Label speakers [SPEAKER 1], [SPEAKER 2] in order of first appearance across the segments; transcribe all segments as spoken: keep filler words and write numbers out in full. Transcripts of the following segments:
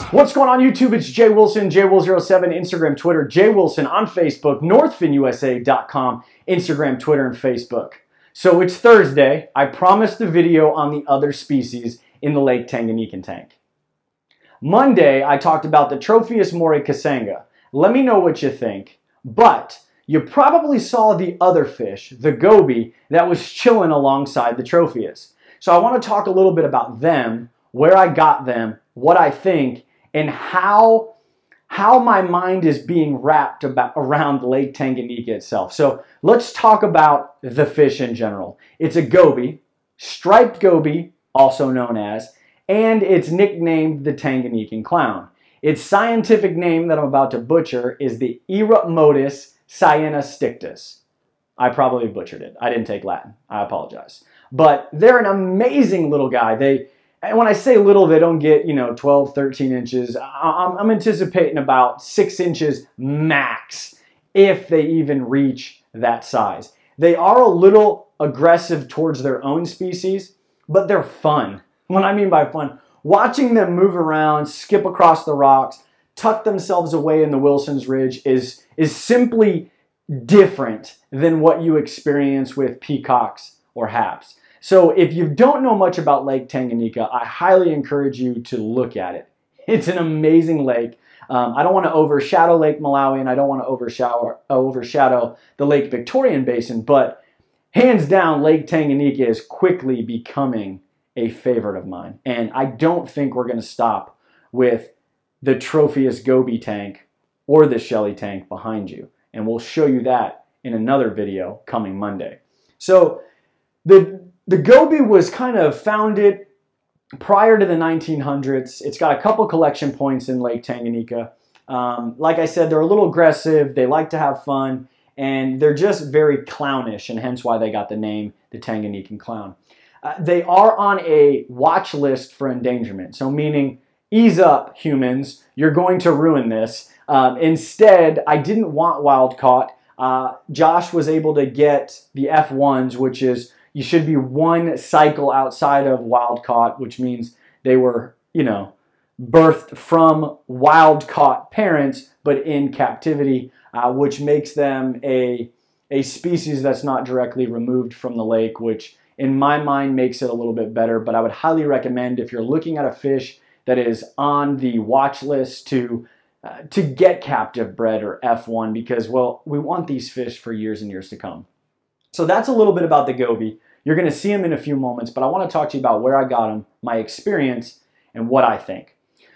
[SPEAKER 1] What's going on YouTube? It's Jay Wilson, J Will zero seven, Instagram, Twitter, Jay Wilson on Facebook, northfin U S A dot com, Instagram, Twitter, and Facebook. So it's Thursday. I promised a video on the other species in the Lake Tanganyikan tank. Monday, I talked about the Tropheus mori kasanga. Let me know what you think. But you probably saw the other fish, the goby, that was chilling alongside the Tropheus. So I want to talk a little bit about them, where I got them, what I think, and how, how my mind is being wrapped about, around Lake Tanganyika itself. So let's talk about the fish in general. It's a goby, striped goby, also known as, and it's nicknamed the Tanganyikan clown. Its scientific name that I'm about to butcher is the Eretmodus cyanostictus. I probably butchered it. I didn't take Latin. I apologize. But they're an amazing little guy. They, and when I say little, they don't get, you know, twelve, thirteen inches. I'm, I'm anticipating about six inches max, if they even reach that size. They are a little aggressive towards their own species, but they're fun. What I mean by fun, watching them move around, skip across the rocks, tuck themselves away in the Wilson's Ridge is, is simply different than what you experience with peacocks or haps. So if you don't know much about Lake Tanganyika, I highly encourage you to look at it. It's an amazing lake. Um, I don't want to overshadow Lake Malawi, and I don't want to overshadow, overshadow the Lake Victorian Basin, but hands down, Lake Tanganyika is quickly becoming a favorite of mine. And I don't think we're going to stop with the Tropheus goby tank or the Shelly tank behind you. And we'll show you that in another video coming Monday. So the The goby was kind of founded prior to the nineteen hundreds. It's got a couple collection points in Lake Tanganyika. Um, like I said, they're a little aggressive, they like to have fun, and they're just very clownish, and hence why they got the name, the Tanganyikan clown. Uh, they are on a watch list for endangerment, so meaning, ease up, humans, you're going to ruin this. Um, instead, I didn't want wild caught. Uh, Josh was able to get the F ones, which is you should be one cycle outside of wild caught, which means they were, you know, birthed from wild caught parents, but in captivity, uh, which makes them a, a species that's not directly removed from the lake, which in my mind makes it a little bit better. But I would highly recommend, if you're looking at a fish that is on the watch list, to, uh, to get captive bred or F one, because, well, we want these fish for years and years to come. So that's a little bit about the goby. You're going to see him in a few moments, but I want to talk to you about where I got him, my experience, and what I think.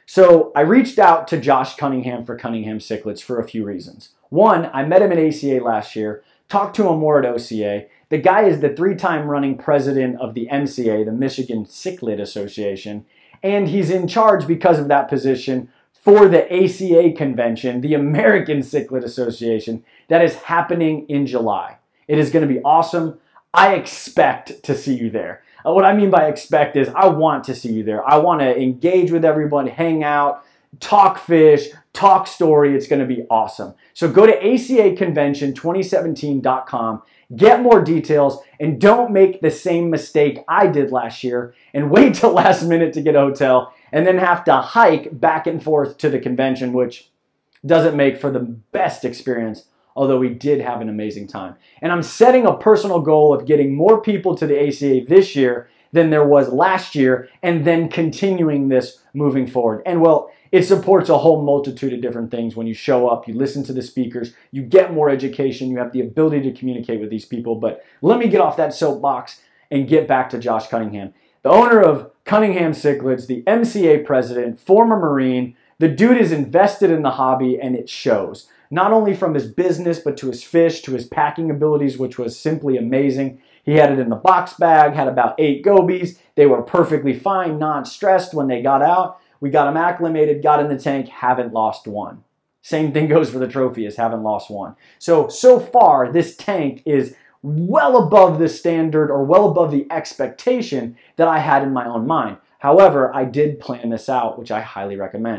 [SPEAKER 1] So I reached out to Josh Cunningham for Cunningham Cichlids for a few reasons. One, I met him at A C A last year, talked to him more at O C A. The guy is the three-time running president of the M C A, the Michigan Cichlid Association, and he's in charge because of that position for the A C A convention, the American Cichlid Association, that is happening in July. It is going to be awesome. I expect to see you there. Uh, what I mean by expect is I want to see you there. I want to engage with everyone, hang out, talk fish, talk story. It's going to be awesome. So go to A C A convention twenty seventeen dot com, get more details, and don't make the same mistake I did last year and wait till last minute to get a hotel and then have to hike back and forth to the convention, which doesn't make for the best experience, although we did have an amazing time. And I'm setting a personal goal of getting more people to the A C A this year than there was last year, and then continuing this moving forward. And well, it supports a whole multitude of different things. When you show up, you listen to the speakers, you get more education, you have the ability to communicate with these people. But let me get off that soapbox and get back to Josh Cunningham, the owner of Cunningham Cichlids, the M C A president, former Marine. The dude is invested in the hobby, and it shows. Not only from his business, but to his fish, to his packing abilities, which was simply amazing. He had it in the box bag, had about eight gobies. They were perfectly fine, non-stressed when they got out. We got them acclimated, got in the tank, haven't lost one. Same thing goes for the Tropheus, haven't lost one. So, so far, this tank is well above the standard or well above the expectation that I had in my own mind. However, I did plan this out, which I highly recommend.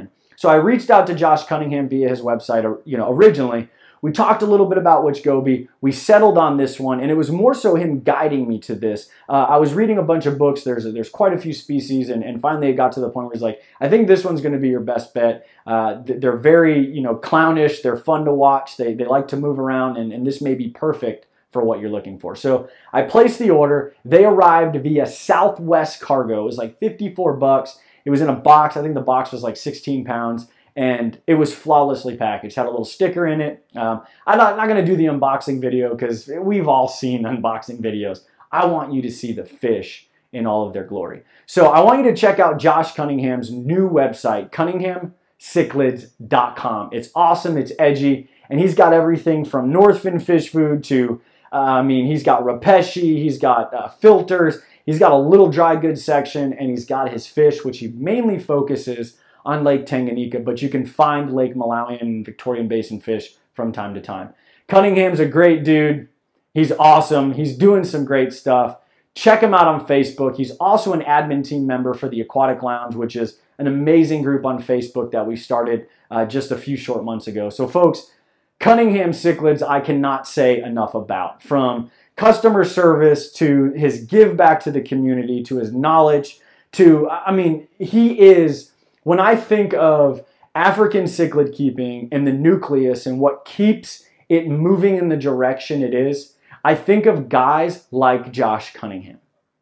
[SPEAKER 1] So I reached out to Josh Cunningham via his website, you know, originally. We talked a little bit about which Goby. We settled on this one, and it was more so him guiding me to this. Uh, I was reading a bunch of books. There's there's quite a few species, and, and finally it got to the point where he's like, I think this one's going to be your best bet. Uh, they're very, you know, clownish. They're fun to watch. They, they like to move around, and, and this may be perfect for what you're looking for. So I placed the order. They arrived via Southwest Cargo. It was like fifty-four bucks. It was in a box. I think the box was like sixteen pounds. And it was flawlessly packaged. Had a little sticker in it. Um, I'm not, not going to do the unboxing video because we've all seen unboxing videos. I want you to see the fish in all of their glory. So I want you to check out Josh Cunningham's new website, Cunningham Cichlids dot com. It's awesome. It's edgy. And he's got everything from Northfin fish food to, uh, I mean, he's got Repeshy. He's got uh, filters. He's got a little dry goods section. And he's got his fish, which he mainly focuses on Lake Tanganyika, but you can find Lake Malawian and Victorian Basin fish from time to time. Cunningham's a great dude. He's awesome. He's doing some great stuff. Check him out on Facebook. He's also an admin team member for the Aquatic Lounge, which is an amazing group on Facebook that we started uh, just a few short months ago. So folks, Cunningham Cichlids, I cannot say enough about. From customer service to his give back to the community, to his knowledge, to, I mean, he is... When I think of African cichlid keeping and the nucleus and what keeps it moving in the direction it is, I think of guys like Josh Cunningham.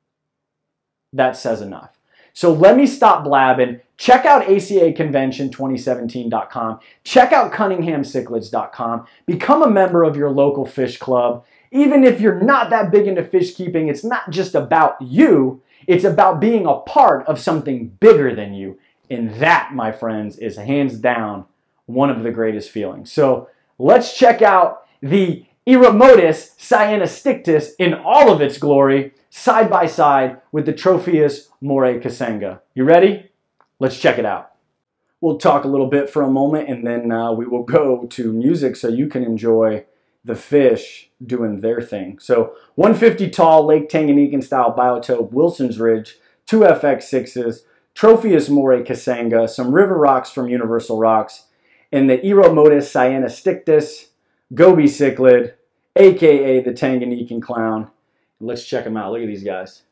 [SPEAKER 1] That says enough. So let me stop blabbing. Check out A C A Convention twenty seventeen dot com. Check out Cunningham Cichlids dot com. Become a member of your local fish club. Even if you're not that big into fish keeping, it's not just about you. It's about being a part of something bigger than you. And that, my friends, is hands down one of the greatest feelings. So let's check out the Eremotus cyanastictus in all of its glory, side by side with the Tropheus moray casenga. You ready? Let's check it out. We'll talk a little bit for a moment, and then uh, we will go to music so you can enjoy the fish doing their thing. So one fifty tall, Lake Tanganyikan style biotope, Wilson's Ridge, two F X sixes, Tropheus moray casenga, some river rocks from Universal Rocks, and the Eremotus cyanastictus Goby cichlid, aka the Tanganyikan clown. Let's check them out. Look at these guys.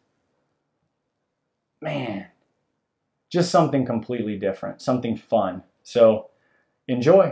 [SPEAKER 1] Man, just something completely different, something fun. So enjoy.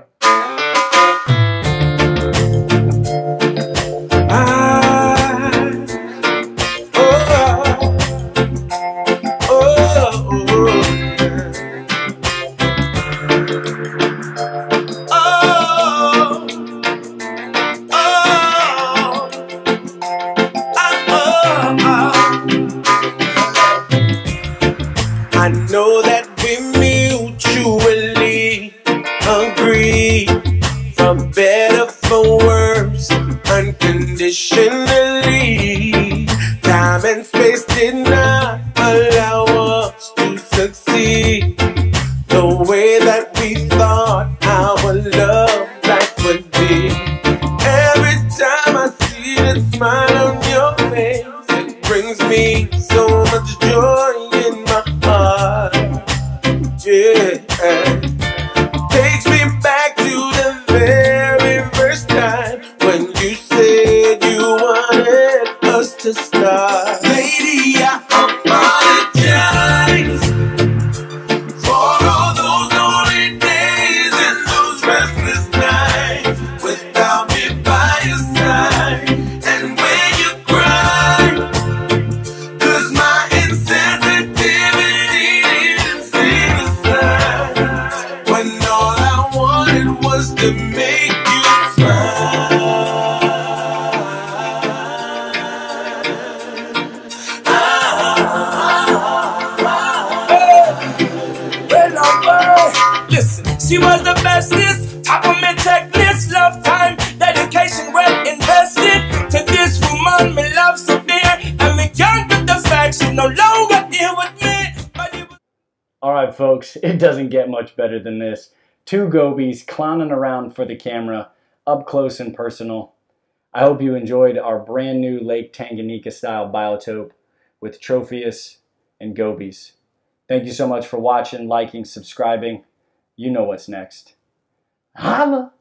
[SPEAKER 2] I know that we mutually agree, for better, for worse, unconditionally. Time and space did not allow us to succeed the way that we thought our love life would be. Every time I see the smile on your face, it brings me so much joy in my heart. Yeah, takes me back to the very first time when you said you wanted us to start. Lady, I apologize for all those lonely days and those restless nights without me by your side. And when you cry, 'cause my insensitivity didn't see the signs, when all I wanted was to make you smile.
[SPEAKER 3] Listen, she was the bestest, top of my checklist, love time, dedication well invested. To this woman, me love so dear, and me can't get the fact she no longer here with me. But it was
[SPEAKER 1] All right, folks, it doesn't get much better than this. Two gobies clowning around for the camera, up close and personal. I hope you enjoyed our brand new Lake Tanganyika style biotope with Tropheus and gobies. Thank you so much for watching, liking, subscribing, You know what's next. Holla!